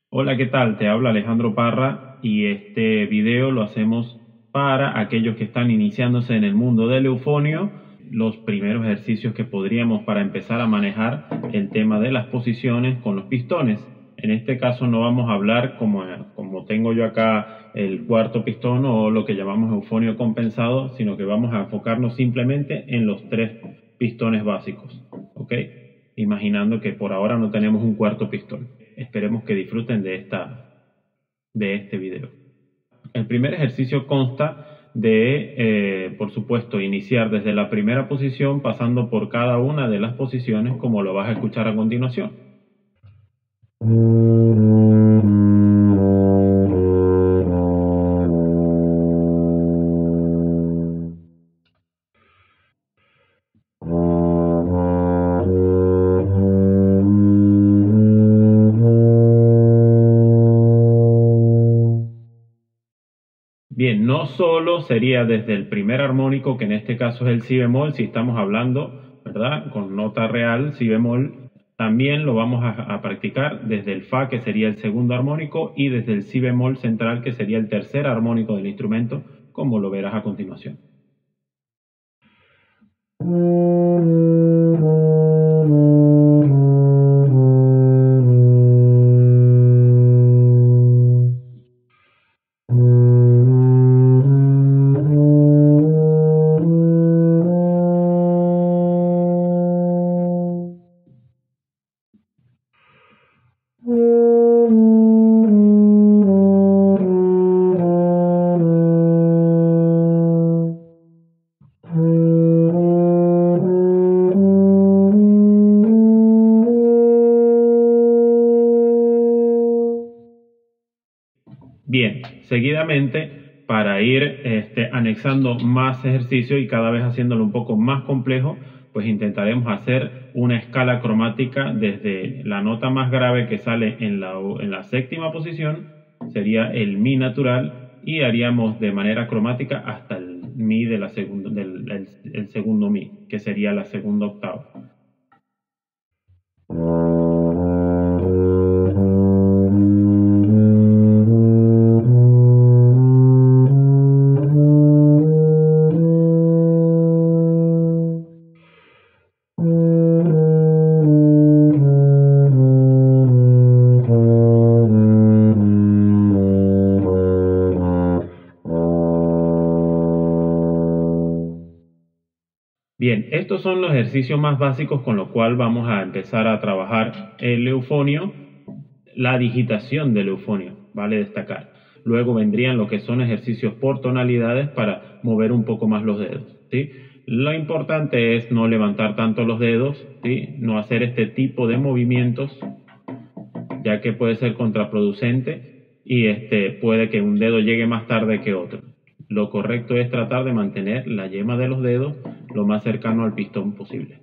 Hola, ¿qué tal? Te habla Alejandro Parra y este video lo hacemos para aquellos que están iniciándose en el mundo del eufonio, los primeros ejercicios que podríamos para empezar a manejar el tema de las posiciones con los pistones. En este caso no vamos a hablar como tengo yo acá el cuarto pistón o lo que llamamos eufonio compensado, sino que vamos a enfocarnos simplemente en los tres pistones básicos, ¿ok? Imaginando que por ahora no tenemos un cuarto pistón. Esperemos que disfruten de este video. El primer ejercicio consta de, por supuesto, iniciar desde la primera posición pasando por cada una de las posiciones como lo vas a escuchar a continuación. Bien, no solo sería desde el primer armónico, que en este caso es el si bemol, si estamos hablando, ¿verdad? Con nota real, si bemol, también lo vamos a practicar desde el fa, que sería el segundo armónico, y desde el si bemol central, que sería el tercer armónico del instrumento, como lo verás a continuación. Bien, seguidamente, para ir anexando más ejercicio y cada vez haciéndolo un poco más complejo, pues intentaremos hacer una escala cromática desde la nota más grave que sale en la séptima posición, sería el mi natural, y haríamos de manera cromática hasta el mi de el segundo mi, que sería la segunda octava. Bien, estos son los ejercicios más básicos con los cuales vamos a empezar a trabajar el eufonio, la digitación del eufonio, vale destacar. Luego vendrían lo que son ejercicios por tonalidades para mover un poco más los dedos, ¿sí? Lo importante es no levantar tanto los dedos, ¿sí? No hacer este tipo de movimientos, ya que puede ser contraproducente y puede que un dedo llegue más tarde que otro. Lo correcto es tratar de mantener la yema de los dedos lo más cercano al pistón posible.